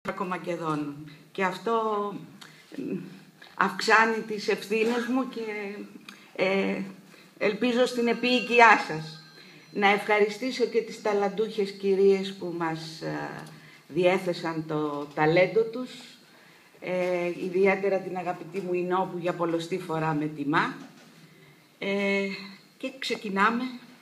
Μακεδόνων. Και αυτό αυξάνει τις ευθύνες μου και ελπίζω στην επίοικιά σας. Να ευχαριστήσω και τις ταλαντούχες κυρίες που μας διέθεσαν το ταλέντο τους, ιδιαίτερα την αγαπητή μου Ινώ που για πολλοστή φορά με τιμά. Και ξεκινάμε.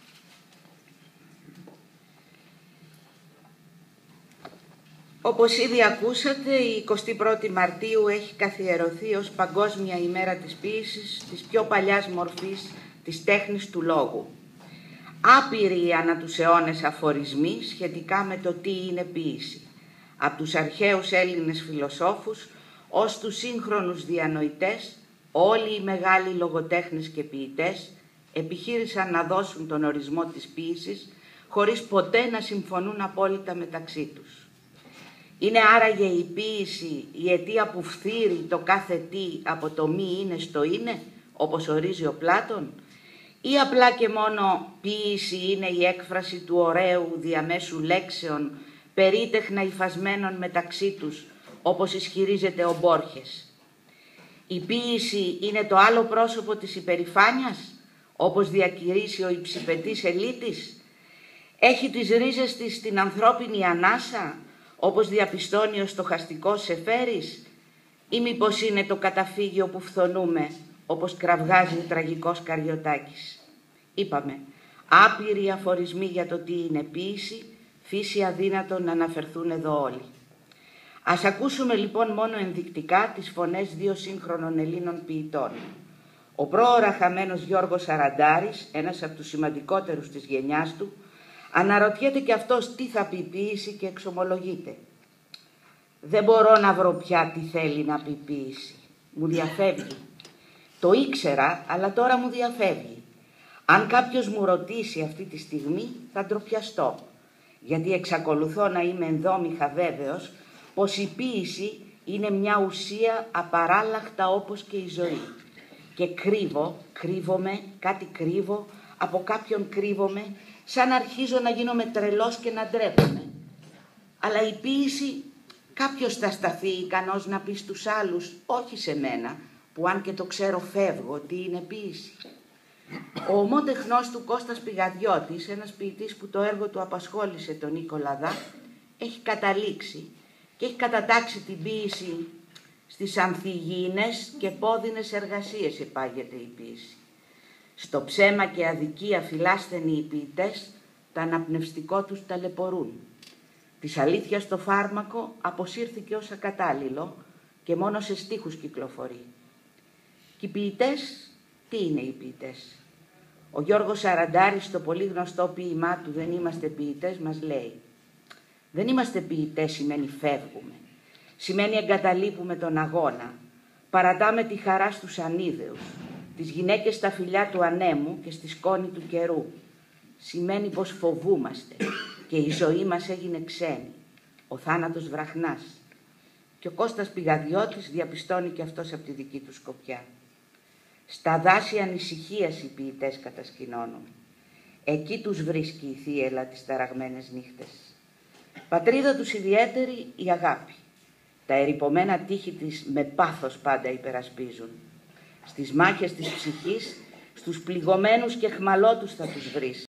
Όπως ήδη ακούσατε, η 21η Μαρτίου έχει καθιερωθεί ως Παγκόσμια ημέρα της ποίησης, της πιο παλιάς μορφής της τέχνης του λόγου. Άπειροι ανά τους αιώνες αφορισμοί σχετικά με το τι είναι ποίηση. Από τους αρχαίους Έλληνες φιλοσόφους ως τους σύγχρονους διανοητές, όλοι οι μεγάλοι λογοτέχνες και ποιητές επιχείρησαν να δώσουν τον ορισμό της ποίησης, χωρίς ποτέ να συμφωνούν απόλυτα μεταξύ τους. Είναι άραγε η ποίηση η αιτία που φθείρει το κάθε τι από το μη είναι στο είναι, όπως ορίζει ο Πλάτων, ή απλά και μόνο ποίηση είναι η έκφραση του ωραίου διαμέσου λέξεων, περίτεχνα υφασμένων μεταξύ τους, όπως ισχυρίζεται ο Μπόρχες. Η ποίηση είναι το άλλο πρόσωπο της υπερηφάνειας, όπως διακηρύσει ο υψηπετής ελίτης. Έχει τις ρίζες της στην ανθρώπινη ανάσα, όπως διαπιστώνει ο στοχαστικός Σεφέρης, ή μήπως είναι το καταφύγιο που φθονούμε, όπως κραυγάζει ο τραγικός Καριωτάκης. Είπαμε, άπειροι αφορισμοί για το τι είναι ποίηση, φύση αδύνατο να αναφερθούν εδώ όλοι. Ας ακούσουμε λοιπόν μόνο ενδεικτικά τις φωνές δύο σύγχρονων Ελλήνων ποιητών. Ο πρόωρα χαμένος Γιώργος Αραντάρης, ένας από τους σημαντικότερους της γενιάς του, αναρωτιέται και αυτός τι θα πει ποίηση και εξομολογείται. Δεν μπορώ να βρω πια τι θέλει να πει ποίηση. Μου διαφεύγει. Το ήξερα, αλλά τώρα μου διαφεύγει. Αν κάποιος μου ρωτήσει αυτή τη στιγμή, θα ντροπιαστώ. Γιατί εξακολουθώ να είμαι ενδόμηχα βέβαιος πως η ποίηση είναι μια ουσία απαράλλαχτα όπως και η ζωή. Και κρύβομαι, κάτι κρύβω, από κάποιον κρύβομαι, σαν να αρχίζω να γίνομαι τρελός και να ντρέπομαι. Αλλά η ποίηση κάποιος θα σταθεί ικανός να πει στους άλλους, όχι σε μένα, που αν και το ξέρω φεύγω, τι είναι ποίηση. Ο ομότεχνός του Κώστας Πηγαδιώτης, ένας ποιητής που το έργο του απασχόλησε τον Νίκο Λαδά, έχει καταλήξει και έχει κατατάξει την ποίηση στις ανθυγιεινές και πόδινες εργασίες υπάγεται η ποίηση. Στο ψέμα και αδικία φυλάσθενοι οι ποιητές τα αναπνευστικό τους ταλαιπωρούν. Της αλήθειας το φάρμακο αποσύρθηκε ως ακατάλληλο και μόνο σε στίχους κυκλοφορεί. Και οι ποιητές, τι είναι οι ποιητές? Ο Γιώργος Αραντάρης στο πολύ γνωστό ποίημά του «Δεν είμαστε ποιητές» μας λέει: δεν είμαστε ποιητές σημαίνει φεύγουμε, σημαίνει εγκαταλείπουμε τον αγώνα, παρατάμε τη χαρά στους ανίδεους, τις γυναίκες στα φιλιά του ανέμου και στη σκόνη του καιρού. Σημαίνει πως φοβούμαστε και η ζωή μας έγινε ξένη, ο θάνατος βραχνάς. Και ο Κώστας Πηγαδιώτης διαπιστώνει και αυτός από τη δική του σκοπιά. Στα δάση ανησυχίας οι ποιητές κατασκηνώνουν. Εκεί τους βρίσκει η θύελα τις ταραγμένες νύχτες. Πατρίδα τους ιδιαίτερη η αγάπη. Τα ερειπωμένα τείχη της με πάθος πάντα υπερασπίζουν. Στις μάχες της ψυχής, στους πληγωμένους και αιχμαλώτους θα τους βρεις.